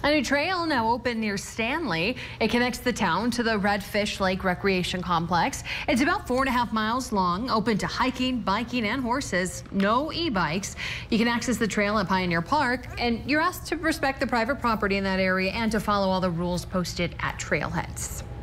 A new trail now open near Stanley. It connects the town to the Redfish Lake Recreation Complex. It's about 4.5 miles long, open to hiking, biking, and horses. No e-bikes. You can access the trail at Pioneer Park, and you're asked to respect the private property in that area and to follow all the rules posted at trailheads.